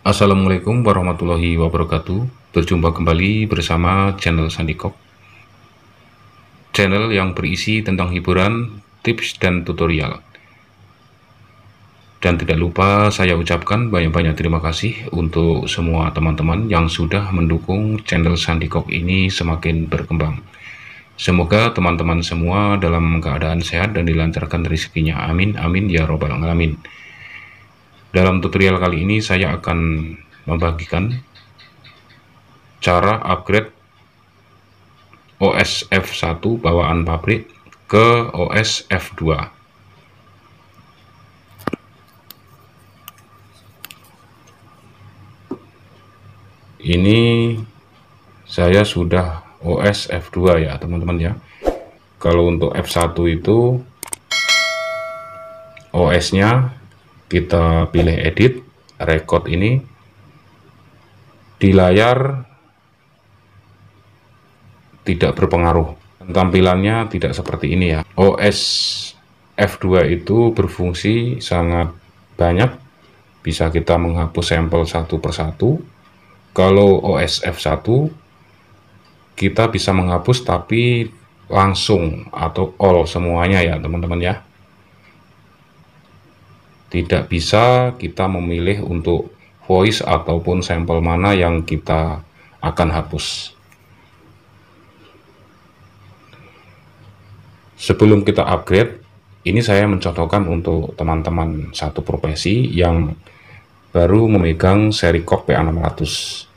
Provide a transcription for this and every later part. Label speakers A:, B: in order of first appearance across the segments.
A: Assalamualaikum warahmatullahi wabarakatuh. Berjumpa kembali bersama channel Sandikok, channel yang berisi tentang hiburan, tips, dan tutorial. Dan tidak lupa saya ucapkan banyak-banyak terima kasih untuk semua teman-teman yang sudah mendukung channel Sandikok ini semakin berkembang. Semoga teman-teman semua dalam keadaan sehat dan dilancarkan rezekinya. Amin, amin ya robbal alamin. Dalam tutorial kali ini saya akan membagikan cara upgrade OS F1 bawaan pabrik ke OS F2. Ini saya sudah OS F2 ya teman-teman ya. Kalau untuk F1 itu OS-nya kita pilih edit, record ini di layar tidak berpengaruh. Tampilannya tidak seperti ini ya. OS F2 itu berfungsi sangat banyak, bisa kita menghapus sampel satu persatu. Kalau OS F1 kita bisa menghapus tapi langsung atau all semuanya ya teman-teman ya. Tidak bisa kita memilih untuk voice ataupun sampel mana yang kita akan hapus. Sebelum kita upgrade, ini saya mencontohkan untuk teman-teman satu profesi yang baru memegang seri KOK PA600.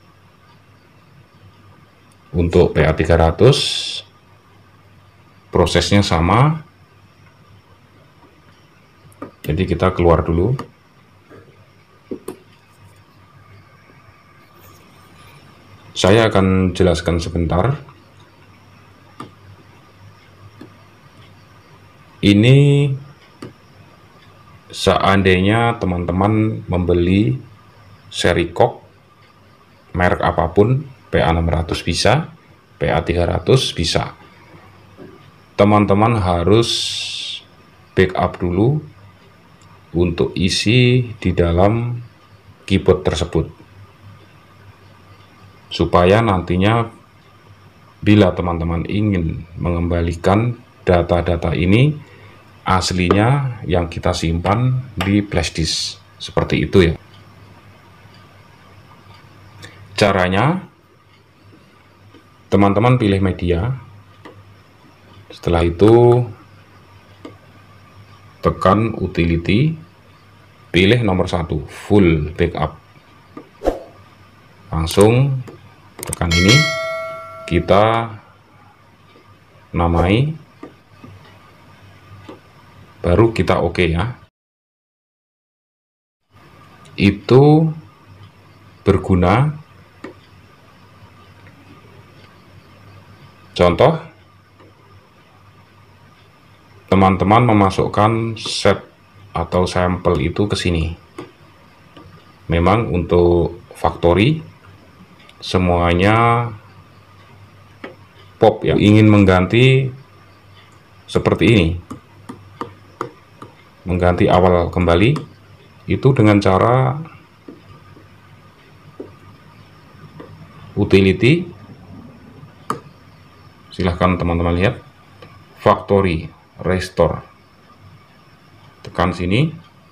A: Untuk PA300 prosesnya sama. Jadi kita keluar dulu. Saya akan jelaskan sebentar. Ini seandainya teman-teman membeli seri KOK merek apapun, PA600 bisa, PA300 bisa. Teman-teman harus backup dulu untuk isi di dalam keyboard tersebut, supaya nantinya bila teman-teman ingin mengembalikan data-data ini aslinya yang kita simpan di flash disk seperti itu ya. Caranya, teman-teman pilih media, setelah itu tekan utility, pilih nomor 1 full backup, langsung tekan ini, kita namai, baru kita oke ya. Itu berguna. Contoh, teman-teman memasukkan set atau sampel itu ke sini. Memang untuk factory semuanya pop ya. Ingin mengganti seperti ini, mengganti awal kembali, itu dengan cara utility. Silahkan teman-teman lihat, factory restore, tekan sini.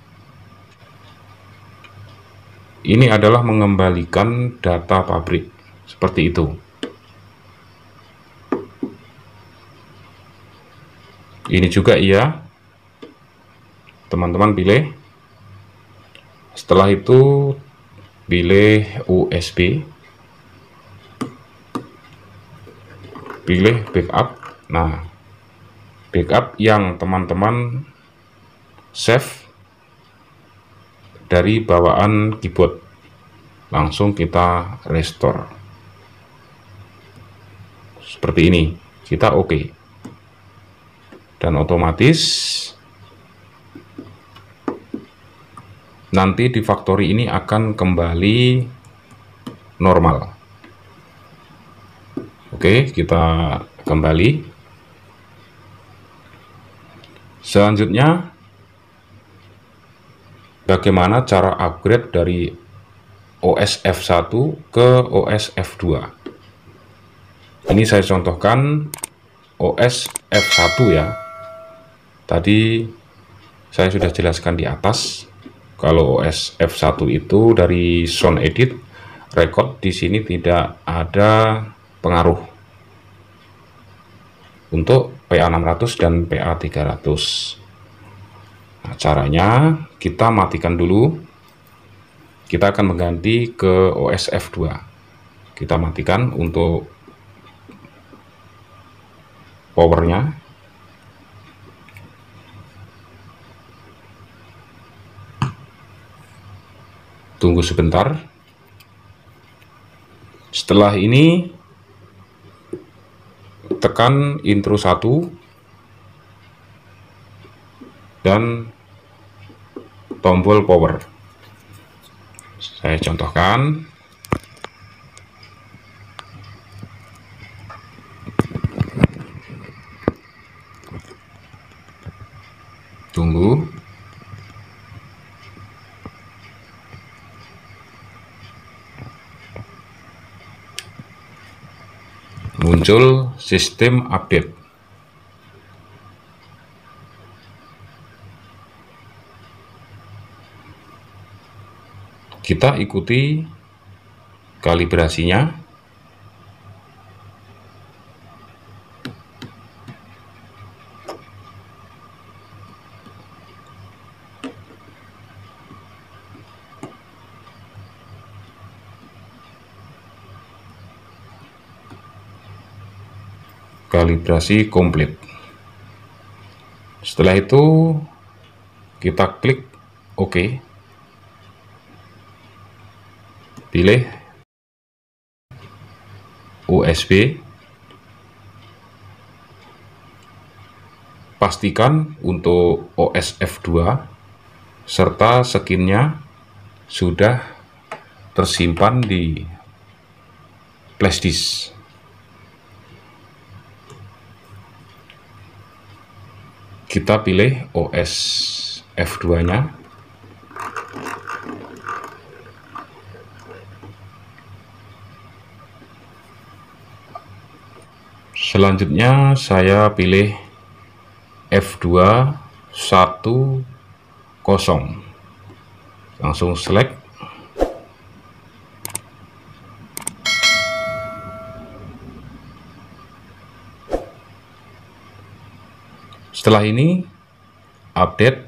A: Ini adalah mengembalikan data pabrik seperti itu. Ini juga iya, teman-teman pilih. Setelah itu pilih USB, pilih backup. Nah, backup yang teman-teman save dari bawaan keyboard, langsung kita restore seperti ini. Kita oke, dan otomatis nanti di factory ini akan kembali normal. Oke, kita kembali. Selanjutnya, bagaimana cara upgrade dari OS F1 ke OS F2. Ini saya contohkan OS F1 ya. Tadi saya sudah jelaskan di atas kalau OS F1 itu dari sound edit record di sini tidak ada pengaruh untuk PA600 dan PA300. Nah, caranya kita matikan dulu. Kita akan mengganti ke OS F2. Kita matikan untuk powernya. Tunggu sebentar. Setelah ini tekan intro 1 dan tombol power. Saya contohkan. Tunggu. Muncul sistem update. Kita ikuti kalibrasinya. Kalibrasi komplit. Setelah itu kita klik OK. Pilih USB. Pastikan untuk OS F2 serta skinnya sudah tersimpan di flash disk. Kita pilih OS F2-nya. Selanjutnya saya pilih F2 10. Langsung select. Setelah ini update.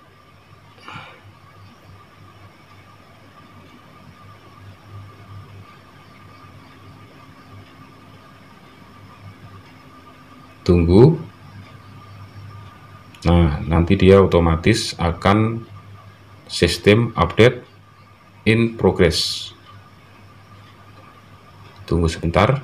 A: Tunggu. Nah, nanti dia otomatis akan sistem update in progress. Tunggu sebentar.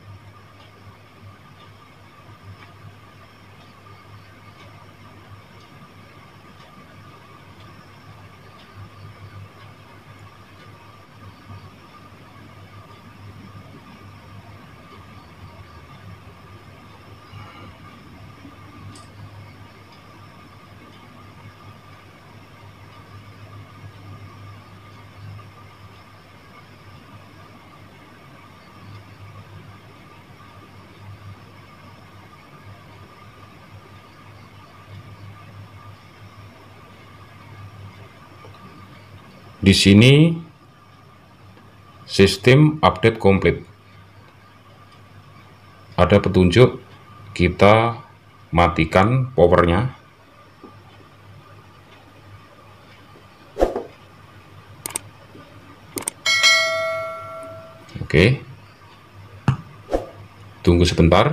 A: Di sini sistem update komplit. Ada petunjuk kita matikan powernya. Oke. Tunggu sebentar.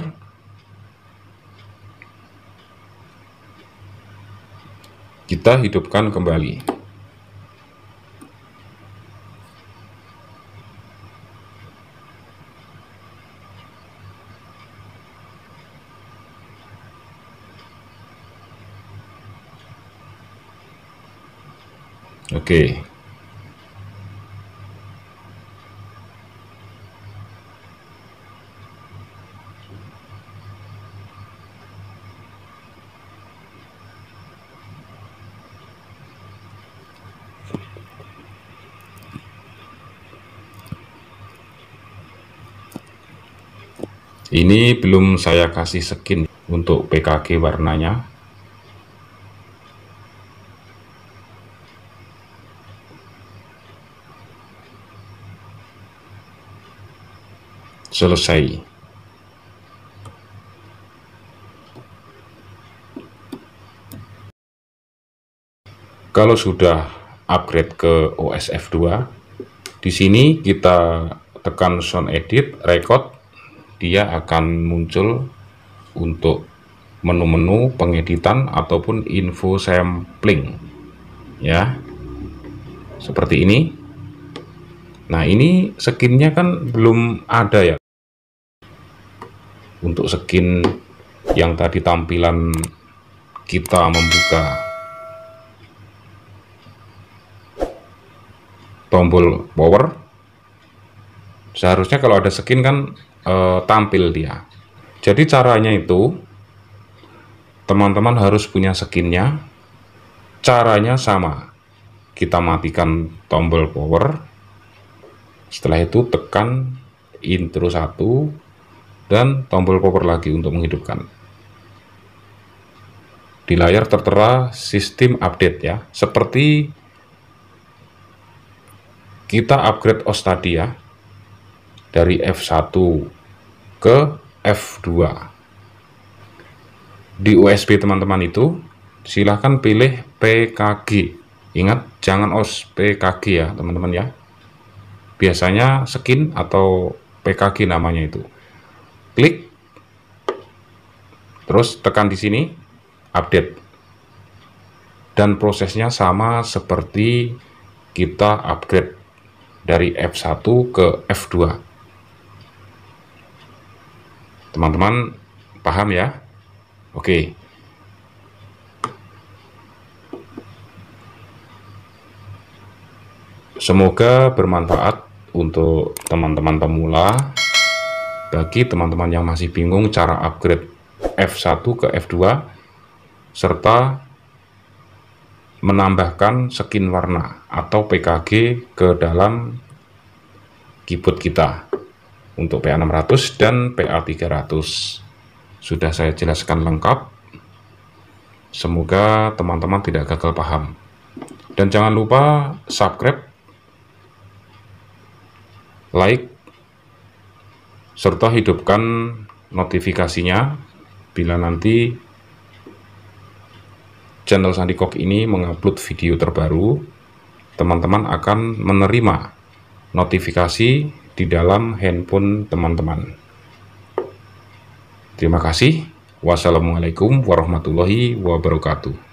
A: Kita hidupkan kembali. Oke. Ini belum saya kasih skin untuk PKG warnanya. Selesai. Kalau sudah upgrade ke OS F2, di sini kita tekan sound edit, record, dia akan muncul untuk menu-menu pengeditan ataupun info sampling, ya, seperti ini. Nah, ini skinnya kan belum ada ya. Untuk skin yang tadi tampilan kita membuka tombol power, seharusnya kalau ada skin kan tampil dia. Jadi caranya itu teman-teman harus punya skinnya. Caranya sama, kita matikan tombol power, setelah itu tekan intro 1 dan tombol power lagi untuk menghidupkan. Di layar tertera sistem update ya, seperti kita upgrade OS tadi ya, dari F1 ke F2. Di USB teman-teman itu silahkan pilih PKG. Ingat, jangan OS, PKG ya teman-teman ya. Biasanya skin atau PKG namanya itu. Klik, terus tekan di sini, update. Dan prosesnya sama seperti kita upgrade dari F1 ke F2. Teman-teman paham ya? Oke. Semoga bermanfaat untuk teman-teman pemula. Bagi teman-teman yang masih bingung cara upgrade F1 ke F2 serta menambahkan skin warna atau PKG ke dalam keyboard kita untuk PA600 dan PA300. Sudah saya jelaskan lengkap. Semoga teman-teman tidak gagal paham. Dan jangan lupa subscribe, like, serta hidupkan notifikasinya bila nanti channel Sandikok ini mengupload video terbaru. Teman-teman akan menerima notifikasi di dalam handphone teman-teman. Terima kasih. Wassalamualaikum warahmatullahi wabarakatuh.